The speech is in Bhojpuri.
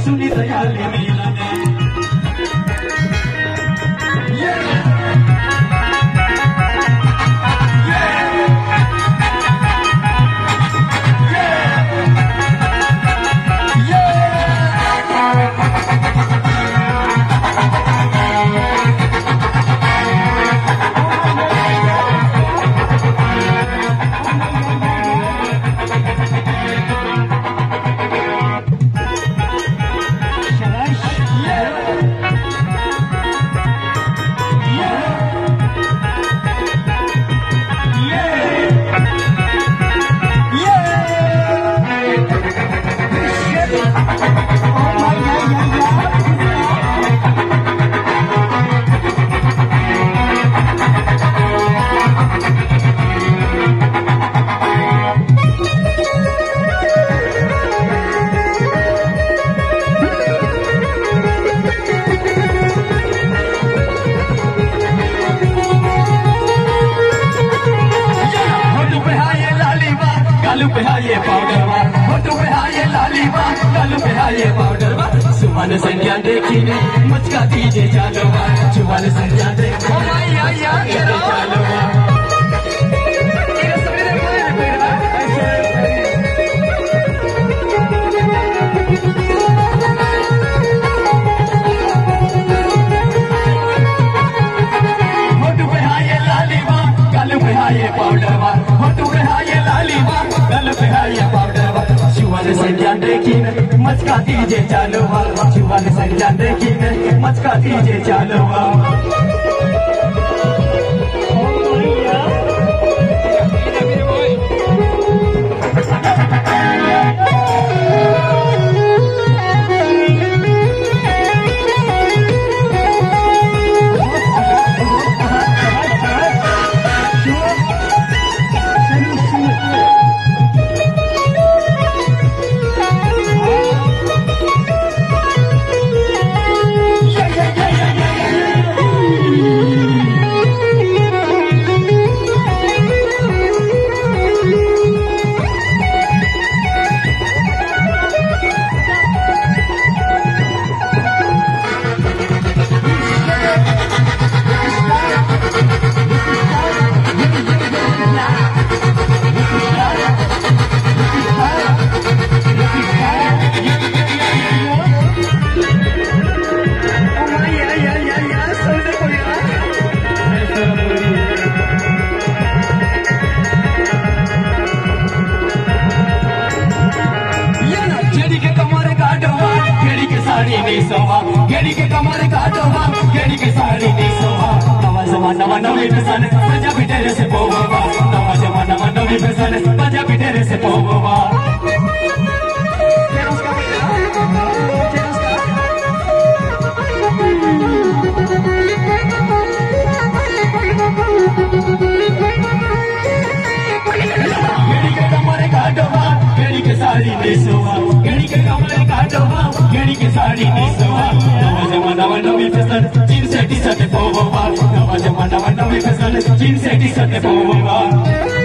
सुनी दयाली मिलन सुमन संज्ञा देखी ने मुझका दीजे चालो सुमन संज्ञा देखी चालो संज्ञा देखी मचका दीजे चालो शिवान संज्ञा देखी मचका दीजे चालो गेड़ी के कमर काटो गेड़ी के साड़ी नहीं सोहा नवा जमाना नवी फैशन पंजाबी तेरे से पोवा नवा जमाना नवी फैशन पंजाबी तेरे से पोवा गेड़ी के कमर काटो गेड़ी के साड़ी नहीं सोहा गेड़ी के कमर काटो गेड़ी के साड़ी नहीं सोहा नवा जमाना नवी फैशन जीन्स टी शर्ट पोवा नवा जमाना नवी फैशन जीन्स टी शर्ट पोवा